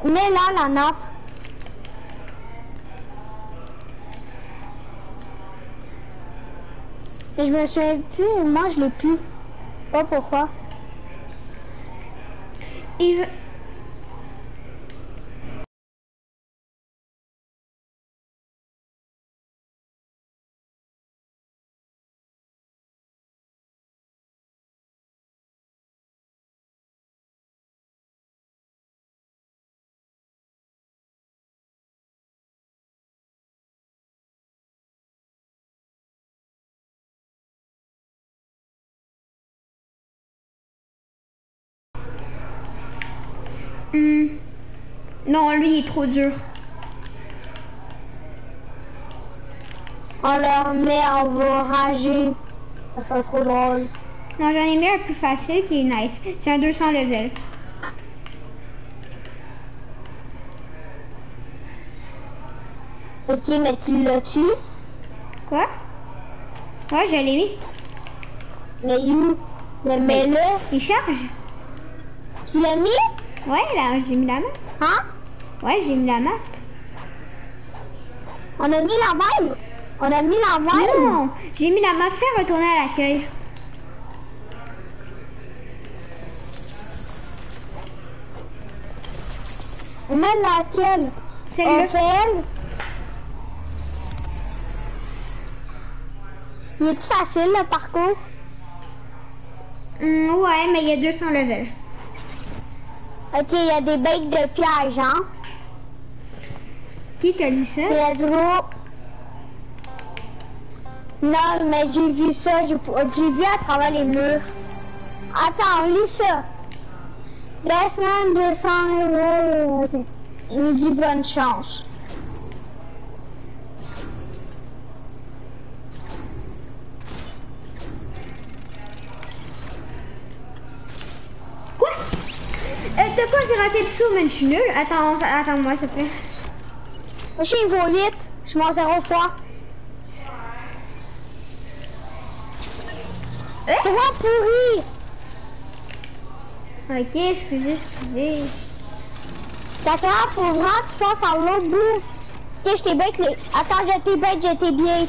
mets là la nappe. Et je me souviens plus, moi je l'ai plus. Pas pourquoi. Il veut... Non, lui il est trop dur. On le met, on va rager. Ça sera trop drôle. Non, j'en ai mis un plus facile qui est nice. C'est un 200 level. Ok, mais tu l'as tué? Quoi? Ouais, je l'ai mis. Mais où? Mais mets-le. Il charge? Tu l'as mis? Ouais, là, j'ai mis la main. Hein? Ouais, j'ai mis la main. On a mis la même? On a mis la même? Non, j'ai mis la main. Fais retourner à l'accueil. Même laquelle? Celle-là. On fait elle? Il est facile le parcours? Ouais, mais il y a 200 levels. Ok, il y a des bêtes de piège, hein? Qui t'a dit ça? Pedro. Non, mais j'ai vu ça, j'ai vu à travers les murs. Attends, lis ça. Descends 200 €. Il nous dit bonne chance. Quoi? De quoi j'ai raté le saut, mais je suis nulle. Attends-moi, s'il te plaît. Moi, je suis niveau 8. Je suis mon 0 fois. Toi pourri! Ok, excusez. Ça sert pour vraiment que tu passes à l'autre bout. Ok, je t'ai bête les... Attends, je t'ai bête, je t'ai bien.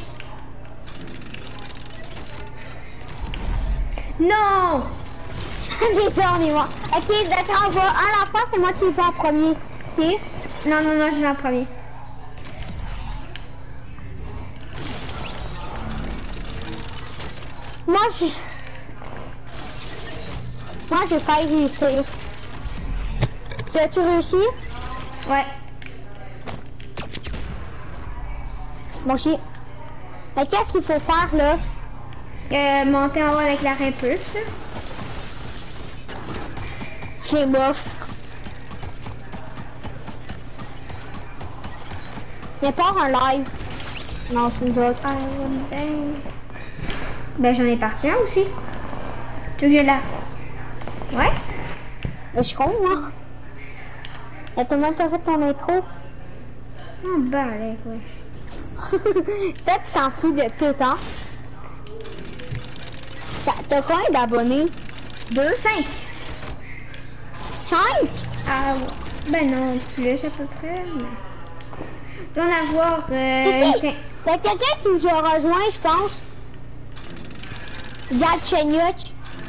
Non! J'ai peur, on y va. Ok, d'accord, on va à la fois, c'est moi qui vais en premier. Ok? Non, je vais en premier. Moi, j'ai failli réussir. Tu as-tu réussi? Ouais. Bon, chien. Mais qu'est-ce qu'il faut faire, là? Monter en haut avec la repulse. J'ai bof. Il n'y a pas un live. Non, c'est une joke. Ben, j'en ai parti un aussi. Tu veux là? Ouais? Mais je suis con, moi. Et tout le monde t'a fait ton intro. Oh, balèque, ouais. Peut-être qu'il s'en fout de tout, hein? T'as combien d'abonnés? 2, 5. 5? Ah, ben non, plus à peu près. Tu vas en avoir... Il y a quelqu'un qui nous a rejoint, je pense. Gad Chenyuk.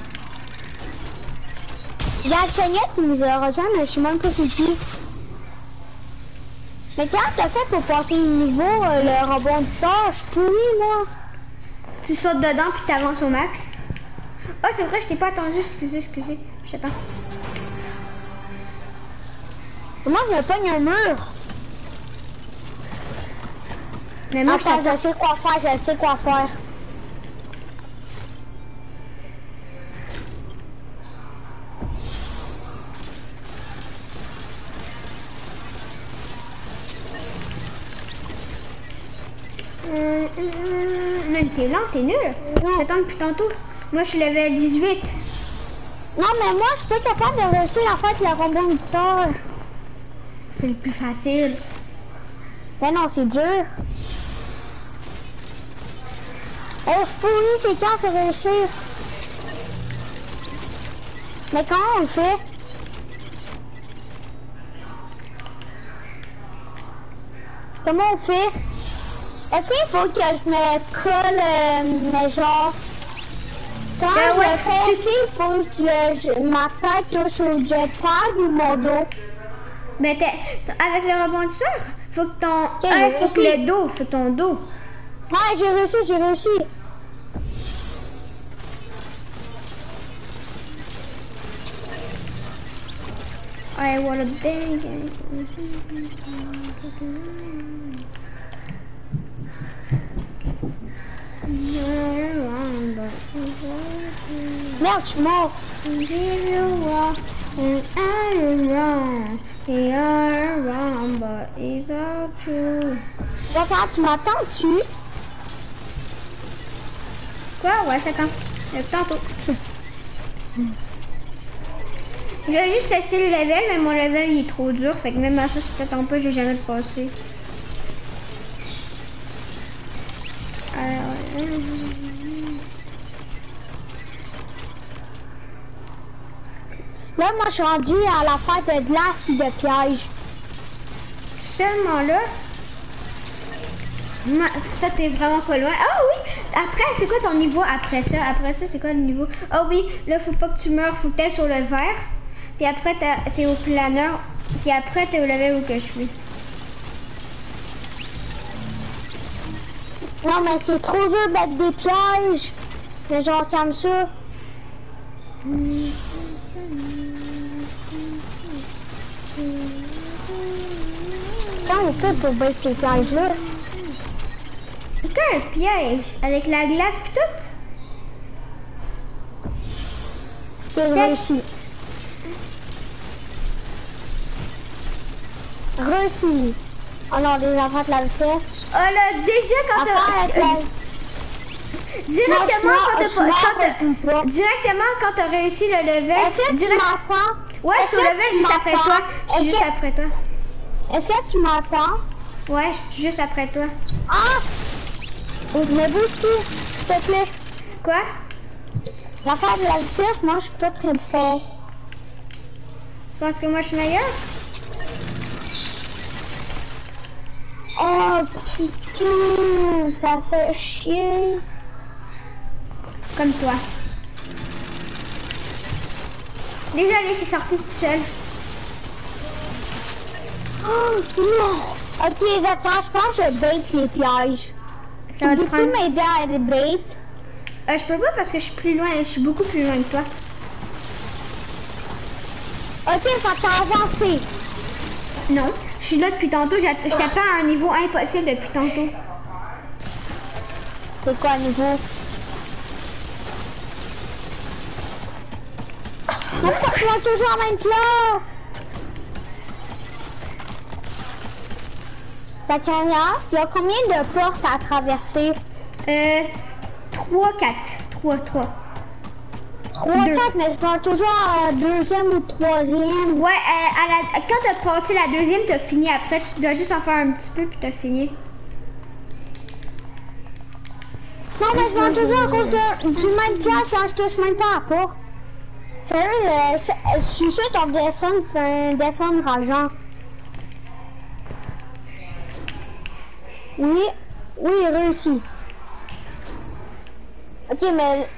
Gad Chenyuk qui nous a rejoint, mais je sais même pas c'est qui. Mais comment t'as fait pour passer le niveau, le rebondisseur? Je suis pourri, moi. Tu sautes dedans puis t'avances au max. Oh, c'est vrai, je t'ai pas attendu. Excusez. Je sais pas. Moi, je me pogne un mur. Mais moi, attends, je sais quoi faire, Mais t'es lent, t'es nul. J'attends depuis tantôt. Moi, je suis level 18. Non, mais moi, je suis pas capable de réussir à faire le rebondisseur. C'est le plus facile. Mais non, c'est dur. Oh, c'est pourri, c'est quand ça réussir. Mais comment on le fait? comment on fait? Est-ce qu'il faut que je me colle, mais genre... Quand je ouais, le fais, est-ce qu'il faut que ma tête touche au jetpack ou mon dos? Mais avec le rebondisseur, faut que ton... j'ai faut que réussi. le dos, faut ton dos. Ouais, j'ai réussi, j'ai réussi. I wanna bang. Merde, je suis mort. J'entends, tu m'entends-tu? Quoi? Ouais, c'est quand? Tantôt. J'ai juste testé le level, mais mon level il est trop dur, fait que même à ça, si t'attends pas, j'ai jamais le passé. Là, moi, je suis rendu à la fête de glace et de piège. Seulement là, ça t'es vraiment pas loin. Ah oui! Après, c'est quoi ton niveau après ça? Après ça, c'est quoi le niveau? Ah oui, là, faut pas que tu meurs, faut que t'ailles sur le vert. Puis après, t'es au planeur. Puis après, t'es au level où que je suis. Non, mais c'est trop dur d'être des pièges. Mais genre, comme ça. Quand on fait pour battre ces pièges-là? C'est quoi un piège? Avec la glace pis tout? C'est réussi. Réussi. Alors, les enfants de la vitesse. Oh là, déjà quand directement quand t'as réussi le level. Est-ce que tu m'entends? Ouais, je suis au level juste après toi. Je suis juste après toi. Est-ce que tu m'entends? Ouais, je suis juste après toi. Ah! Mais bouge-toi, s'il te plaît. Quoi? L'affaire de la vitesse, moi, je suis pas très fort. Tu penses que moi, je suis meilleure? Oh, putain, ça fait chier. Comme toi. Désolé, c'est sorti tout seul. Oh, non. Ok, d'accord, je pense que je bait les pièges. Tu peux-tu m'aider à les bait? Je peux pas parce que je suis plus loin, je suis beaucoup plus loin que toi. Ok, ça t'a avancé. Non, je suis là depuis tantôt, j'étais pas à un niveau impossible depuis tantôt. C'est quoi le niveau? Pourquoi je suis toujours en même place? Zakaria, il y a combien de portes à traverser? 3, 4. 3. 3, 4, mais je dois toujours à la deuxième ou troisième. Ouais, quand t'as passé la deuxième, t'as fini après. Tu dois juste en faire un petit peu puis t'as fini. Non, mais je dois toujours à cause du même piège quand je touche même pas à la porte. Sérieux, je suis sûr que ton descendre, c'est un descendre rageant. Oui, réussi. Ok, mais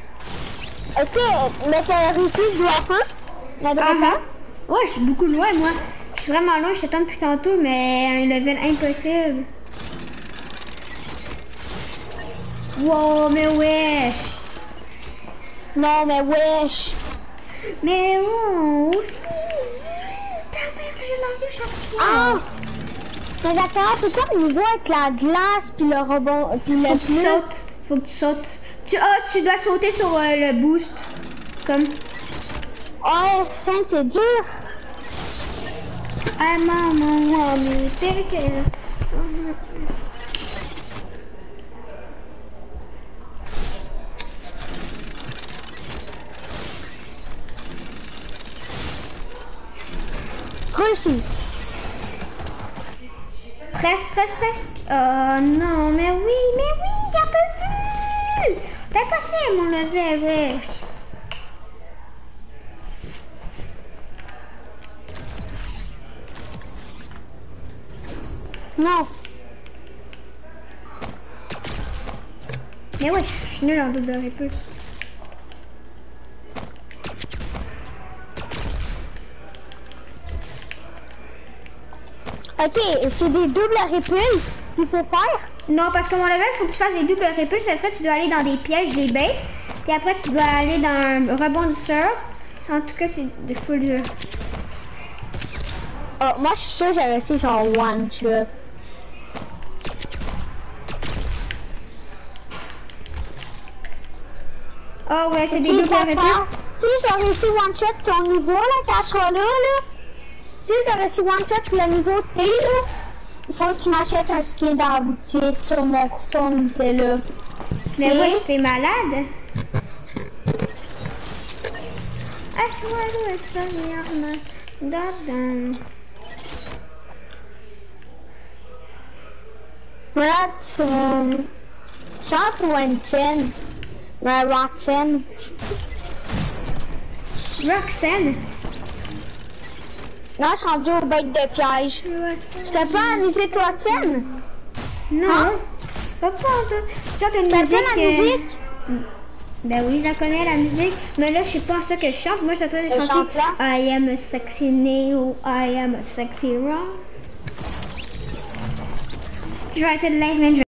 t'as réussi de la fin? La droite? Ouais, je suis beaucoup loin, moi. Je suis vraiment loin, je t'attends depuis tantôt, mais un level impossible. Wow, mais wesh. Non, mais wesh. Mais oh, aussi. Ah! Mais d'accord, c'est quoi le niveau avec la glace puis le rebond puis le pneu? Faut que tu sautes. Tu dois sauter sur le boost. Comme. Oh, c'est dur. Ah maman, mais Réussi. Presque. Oh non, mais oui, j'en peux plus. T'as passé mon level, wesh. Non. Mais ouais, je suis nulle en double répulse. Ok, c'est des doubles répulses qu'il faut faire? Non, parce que mon level, il faut que tu fasses des doubles répulses. Après, tu dois aller dans des pièges, des baits. Puis après, tu dois aller dans un rebondisseur. En tout cas, c'est de full jeu. Oh, moi, je suis sûre que j'avais réussi sur one shot. Oh ouais, c'est des doubles répulses. Si j'ai réussi one shot ton niveau, là, quand je serai là, si j'ai réussi one shot le niveau T, là, il faut que tu m'achètes un skin dans la boutique sur mon coton de là. Mais oui, c'est malade. Roxanne. Shot Winston. Roxanne. Roxanne. Non, je suis rendu au bête de piège. Tu t'as pas amusé Roxanne? Non. Hein? Pas ça. Chante une T'as musique. la musique? Ben oui, je la connais la musique. Mais là, je sais pas ça que je chante. Moi, je suis en train de chanter. I am a sexy Neo, I am a sexy Ron. Je vais arrêter de live, mais je